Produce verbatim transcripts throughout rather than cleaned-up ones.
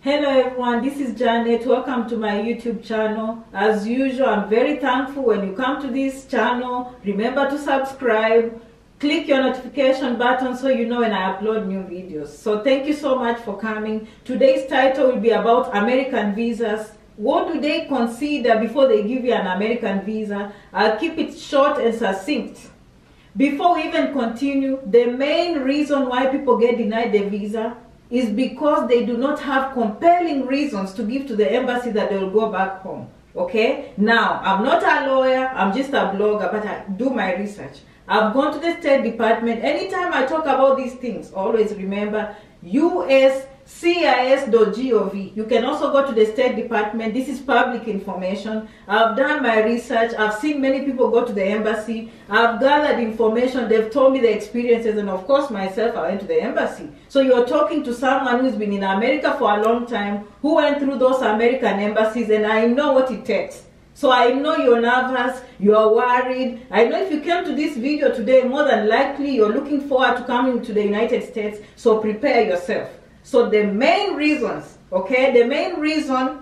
Hello everyone, this is Janet. Welcome to my YouTube channel. As usual, I'm very thankful when you come to this channel. Remember to subscribe, click your notification button so you know when I upload new videos. So thank you so much for coming. Today's title will be about American visas. What do they consider before they give you an American visa? I'll keep it short and succinct. Before we even continue, the main reason why people get denied their visa is because they do not have compelling reasons to give to the embassy that they will go back home. Okay? Now, I'm not a lawyer, I'm just a blogger, but I do my research. I've gone to the State Department. Anytime I talk about these things, always remember U S C I S dot gov. You can also go to the State Department. This is public information. I've done my research. I've seen many people go to the embassy. I've gathered information. They've told me their experiences, and of course myself, I went to the embassy. So you're talking to someone who's been in America for a long time, who went through those American embassies, and I know what it takes. So I know you're nervous, you're worried. I know if you came to this video today, more than likely you're looking forward to coming to the United States. So prepare yourself. So the main reasons, okay, the main reason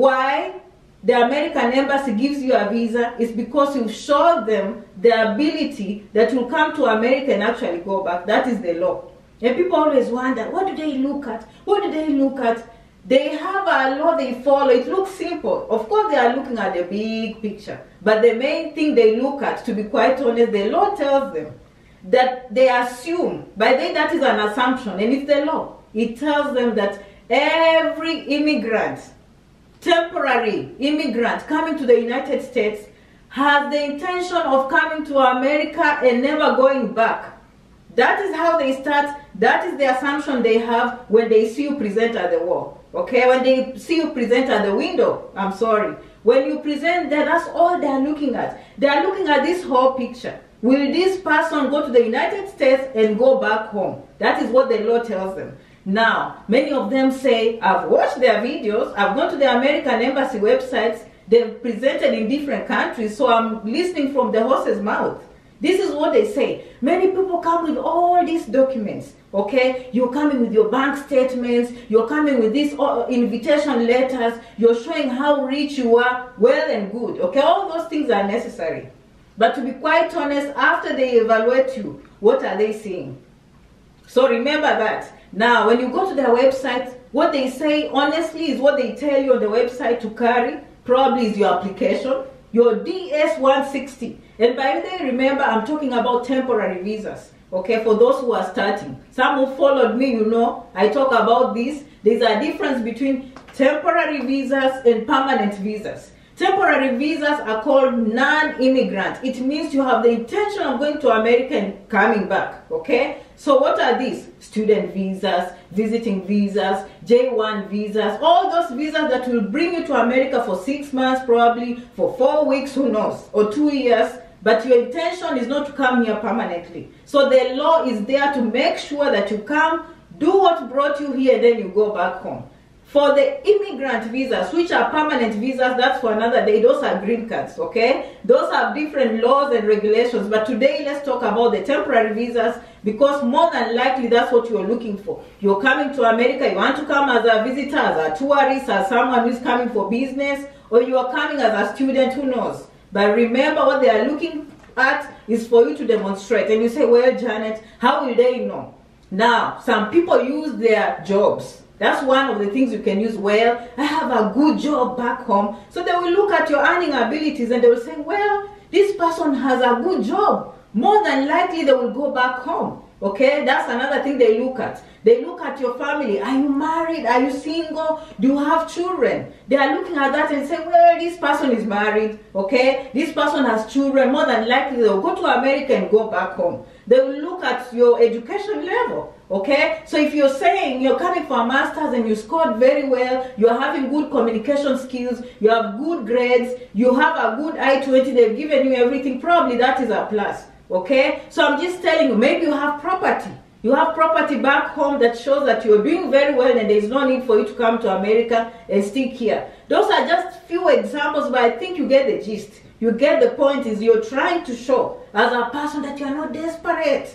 why the American embassy gives you a visa is because you've showed them the ability that you'll come to America and actually go back. That is the law. And people always wonder, what do they look at? What do they look at? They have a law they follow. It looks simple. Of course, they are looking at the big picture. But the main thing they look at, to be quite honest, the law tells them that they assume, by then that is an assumption, and it's the law. It tells them that every immigrant, temporary immigrant coming to the United States has the intention of coming to America and never going back. That is how they start. That is the assumption they have when they see you present at the wall. Okay, when they see you present at the window, I'm sorry. When you present there, that's all they're looking at. They're looking at this whole picture. Will this person go to the United States and go back home? That is what the law tells them. Now, many of them say, I've watched their videos, I've gone to the American embassy websites, they've presented in different countries, so I'm listening from the horse's mouth. This is what they say. Many people come with all these documents, okay? You're coming with your bank statements, you're coming with these invitation letters, you're showing how rich you are, well and good, okay? All those things are necessary. But to be quite honest, after they evaluate you, what are they seeing? So remember that. Now, when you go to their website, what they say, honestly, is what they tell you on the website to carry. Probably is your application, your D S one sixty. And by the way, remember, I'm talking about temporary visas, okay, for those who are starting. Some who followed me, you know, I talk about this. There's a difference between temporary visas and permanent visas. Temporary visas are called non-immigrant. It means you have the intention of going to America and coming back, okay? So what are these? Student visas, visiting visas, J one visas, all those visas that will bring you to America for six months probably, for four weeks, who knows, or two years, but your intention is not to come here permanently. So the law is there to make sure that you come, do what brought you here, and then you go back home. For the immigrant visas, which are permanent visas, that's for another day. Those are green cards, okay? Those have different laws and regulations. But today, let's talk about the temporary visas, because more than likely, that's what you're looking for. You're coming to America, you want to come as a visitor, as a tourist, as someone who's coming for business, or you are coming as a student, who knows? But remember, what they are looking at is for you to demonstrate. And you say, well, Janet, how will they know? Now, some people use their jobs. That's one of the things you can use. Well, I have a good job back home. So they will look at your earning abilities and they will say, well, this person has a good job. More than likely they will go back home. Okay, that's another thing they look at. They look at your family. Are you married? Are you single? Do you have children? They are looking at that and say, well, this person is married. Okay, this person has children. More than likely they'll go to America and go back home. They will look at your education level. Okay, so if you're saying you're coming for a master's and you scored very well, you're having good communication skills, you have good grades, you have a good I twenty, they've given you everything, probably that is a plus. Okay, so I'm just telling you, maybe you have property. You have property back home that shows that you're doing very well and there's no need for you to come to America and stick here. Those are just few examples, but I think you get the gist. You get the point. Is you're trying to show as a person that you're not desperate.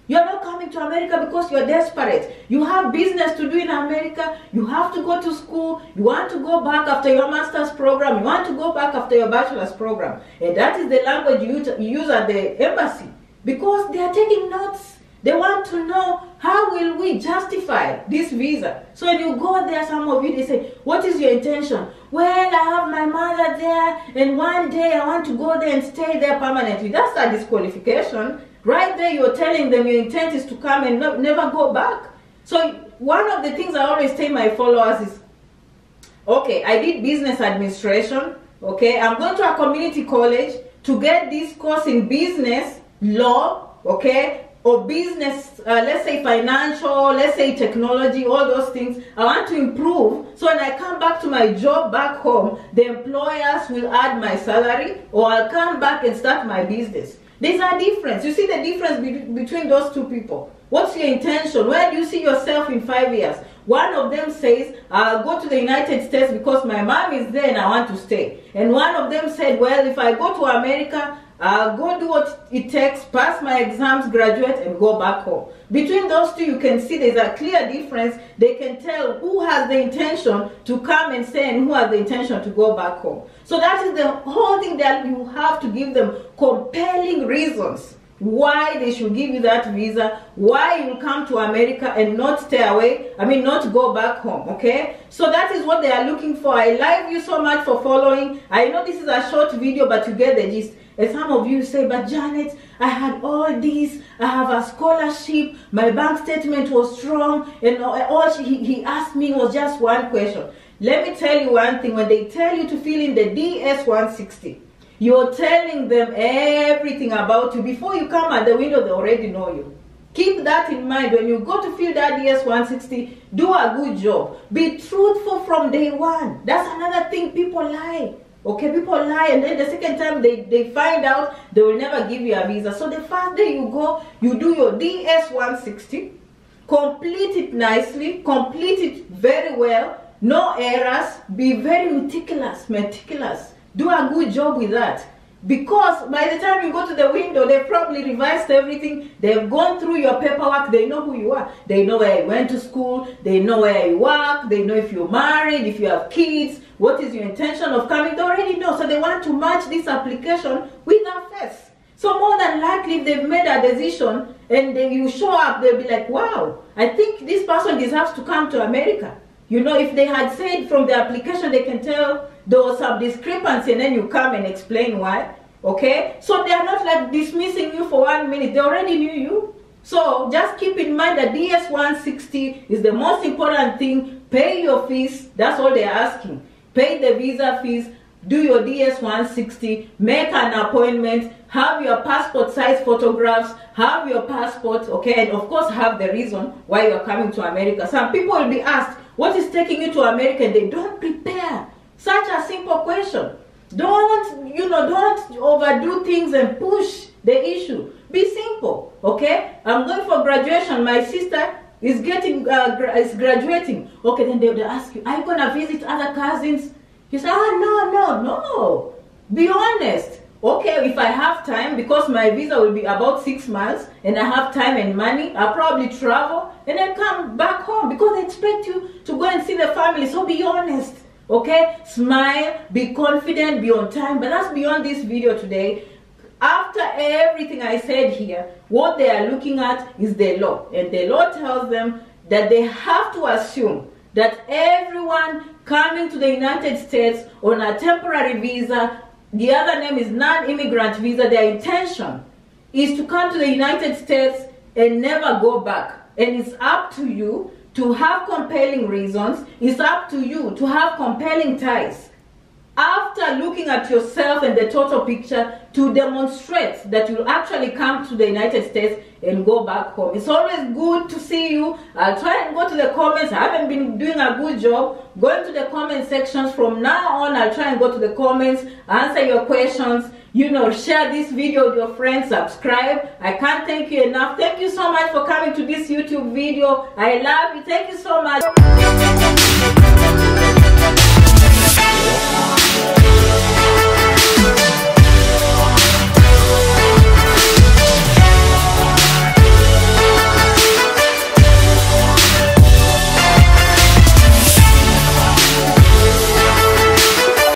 You're not coming to America because you're desperate. You have business to do in America. You have to go to school. You want to go back after your master's program. You want to go back after your bachelor's program. And that is the language you use at the embassy. Because they are taking notes. They want to know, how will we justify this visa? So when you go there, some of you, they say, what is your intention? Well, I have my mother there, and one day I want to go there and stay there permanently. That's a disqualification. Right there, you're telling them your intent is to come and no, never go back. So one of the things I always tell my followers is, okay, I did business administration. Okay, I'm going to a community college to get this course in business, law, okay, or business, uh, let's say financial, let's say technology, all those things. I want to improve. So when I come back to my job back home, the employers will add my salary, or I'll come back and start my business. There's a difference. You see the difference be between those two people. What's your intention? Where do you see yourself in five years? One of them says, I'll go to the United States because my mom is there and I want to stay. And one of them said, well, if I go to America, I'll go do what it takes, pass my exams, graduate, and go back home. Between those two, you can see there's a clear difference. They can tell who has the intention to come and stay and who has the intention to go back home. So that is the whole thing, that you have to give them compelling reasons why they should give you that visa, why you come to America and not stay away, I mean not go back home, okay? So that is what they are looking for. I love you so much for following. I know this is a short video, but you get the gist. And some of you say, but Janet, I had all this, I have a scholarship, my bank statement was strong, and all he, he asked me was just one question. Let me tell you one thing, when they tell you to fill in the D S one sixty, you're telling them everything about you. Before you come at the window, they already know you. Keep that in mind. When you go to fill that D S one sixty, do a good job. Be truthful from day one. That's another thing, people lie. Okay, people lie, and then the second time they, they find out, they will never give you a visa. So the first day you go, you do your D S one sixty, complete it nicely, complete it very well, no errors, be very meticulous, meticulous. Do a good job with that. Because by the time you go to the window, they've probably revised everything. They've gone through your paperwork. They know who you are. They know where you went to school. They know where you work. They know if you're married, if you have kids, what is your intention of coming. They already know. So they want to match this application with our face. So more than likely, if they've made a decision and then you show up, they'll be like, wow, I think this person deserves to come to America. You know, if they had said from the application, they can tell there was some discrepancy, and then you come and explain why. Okay? So they are not like dismissing you for one minute. They already knew you. So just keep in mind that D S one sixty is the most important thing. Pay your fees. That's all they're asking. Pay the visa fees. Do your D S one sixty. Make an appointment. Have your passport size photographs. Have your passport. Okay? And of course, have the reason why you're coming to America. Some people will be asked, what is taking you to America? They don't prepare. Such a simple question. Don't, you know, don't overdo things and push the issue. Be simple, okay? I'm going for graduation. My sister is getting, uh, gra is graduating. Okay, then they will ask you, are you going to visit other cousins? You say, oh, no, no, no. Be honest. Okay, if I have time, because my visa will be about six months, and I have time and money, I'll probably travel and then come back home, because they expect you to go and see the family. So be honest, okay? Smile, be confident, be on time. But that's beyond this video today. After everything I said here, what they are looking at is the law. And the law tells them that they have to assume that everyone coming to the United States on a temporary visa, the other name is non-immigrant visa, their intention is to come to the United States and never go back. And it's up to you to have compelling reasons. It's up to you to have compelling ties. After looking at yourself and the total picture, to demonstrate that you'll actually come to the United States and go back home. It's always good to see you. I'll try and go to the comments. I haven't been doing a good job going to the comment sections. From now on, I'll try and go to the comments, answer your questions, you know, share this video with your friends, subscribe. I can't thank you enough. Thank you so much for coming to this YouTube video. I love you. Thank you so much.